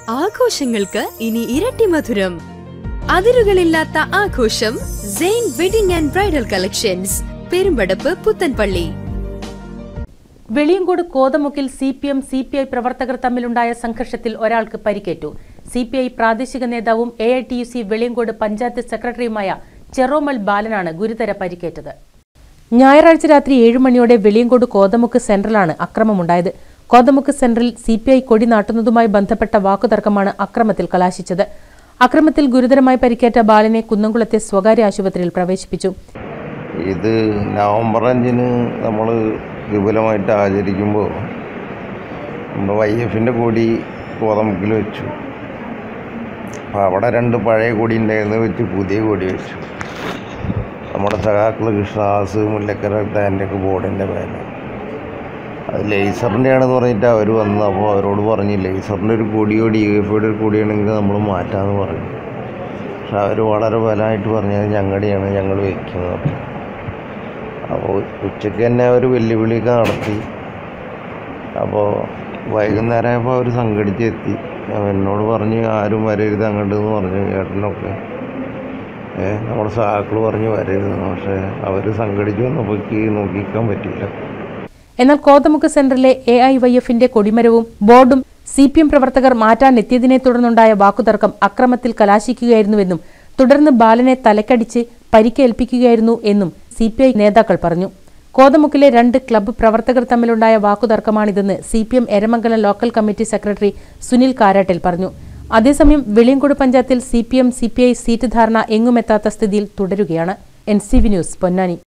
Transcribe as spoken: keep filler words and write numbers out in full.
ആഘോഷങ്ങൾക്ക് ഇനി ഇരട്ടി മധുരം. അതിരുകളില്ലാത്ത ആഘോഷം Zain wedding and bridal collections, Perumpadappu, Puthanpalli. Veliyankode കോതമുക്കിൽ C P M C P I പ്രവർത്തകർ തമ്മിലുണ്ടായ സംഘർഷത്തിൽ ഒരാൾക്ക് പരിക്കേറ്റു. സി പി ഐ പ്രാദേശിക നേതാവും A I T U C Veliyankode panchayat സെക്രട്ടറിയുമായ ചെറോമൽ ബാലനാണ് ഗുരുതര പരിക്കേറ്റത്. ഞായറാഴ്ച രാത്രി ഏഴു മണിയോടെ വെളിയങ്കോട് കോതമുക്ക് സെന്ററിലാണ് അക്രമമുണ്ടായത്. കോതമുക്ക് സെന്ററിൽ സി പി ഐ കൊടി നാട്ടുന്നതുമായി ബന്ധപ്പെട്ട വാക്കുതർക്കമാണ് അക്രമത്തിൽ കലാശിച്ചത്. അക്രമത്തിൽ ഗുരുതരമായി പരിക്കേറ്റ ബാലനെ കുന്നംകുളത്തെ സ്വകാര്യ ആശുപത്രിയിൽ പ്രവേശിപ്പിച്ചു. ഇത് നവംബർ അഞ്ചിന് നമ്മൾ വിപുലമായിട്ട് ആചരിക്കുമ്പോൾ നമ്മുടെ വൈ എഫിൻ്റെ കൊടി കോതമുക്കിൽ വെച്ചു. അപ്പോൾ അവിടെ രണ്ട് പഴയ കൊടി ഉണ്ടായിരുന്നു, വെച്ച് പുതിയ കൊടി വെച്ചു. നമ്മുടെ സഖാക്കൾ കൃഷ്ണദാസ്, മുല്ലക്കര താൻ്റെയൊക്കെ ബോർഡിൻ്റെ പേര് അത് ലേസറിൻ്റെ ആണെന്ന് പറഞ്ഞിട്ട് അവർ വന്നു. അപ്പോൾ അവരോട് പറഞ്ഞ് ലേസറിൻ്റെ ഒരു കൊടിയോ ഡി എഫ് ഐയുടെ ഒരു കൊടിയാണെങ്കിൽ നമ്മൾ മാറ്റാമെന്ന് പറഞ്ഞു. പക്ഷെ അവർ വളരെ ബലമായിട്ട് പറഞ്ഞത് ഞങ്ങളുടെയാണ്, ഞങ്ങൾ വയ്ക്കുന്നത്. അപ്പോൾ ഉച്ചയ്ക്ക് തന്നെ അവർ വെല്ലുവിളിയൊക്കെ നടത്തി. അപ്പോൾ വൈകുന്നേരമായപ്പോൾ അവർ സംഘടിച്ചെത്തി. എന്നോട് പറഞ്ഞ് ആരും വരരുത് അങ്ങോട്ടെന്ന് പറഞ്ഞു. ഏട്ടനൊക്കെ ഏ നമ്മുടെ സഹാക്കൾ പറഞ്ഞ് വരരുതെന്ന്. പക്ഷേ അവർ സംഘടിച്ച് വന്നപ്പോഴേക്ക് നോക്കിക്കാൻ പറ്റിയില്ല. എന്നാൽ കോതമുക്ക് സെന്ററിലെ എ ഐ വൈ എഫിന്റെ കൊടിമരവും ബോർഡും സി പി എം പ്രവർത്തകർ മാറ്റാനെത്തിയതിനെ തുടർന്നുണ്ടായ വാക്കുതർക്കം അക്രമത്തിൽ കലാശിക്കുകയായിരുന്നുവെന്നും തുടർന്ന് ബാലനെ തലക്കടിച്ച് പരിക്കേൽപ്പിക്കുകയായിരുന്നു എന്നും സി പി ഐ നേതാക്കൾ പറഞ്ഞു. കോതമുക്കിലെ രണ്ട് ക്ലബ്ബ് പ്രവർത്തകർ തമ്മിലുണ്ടായ വാക്കുതർക്കമാണിതെന്ന് C P M Eramangalam local committee secretary Sunil Karattil പറഞ്ഞു. അതേസമയം വെളിയങ്കോട് പഞ്ചായത്തിൽ C P M C P I seat ധാരണ എങ്ങുമെത്താത്ത സ്ഥിതിയിൽ തുടരുകയാണ്. N C V news, Ponnani.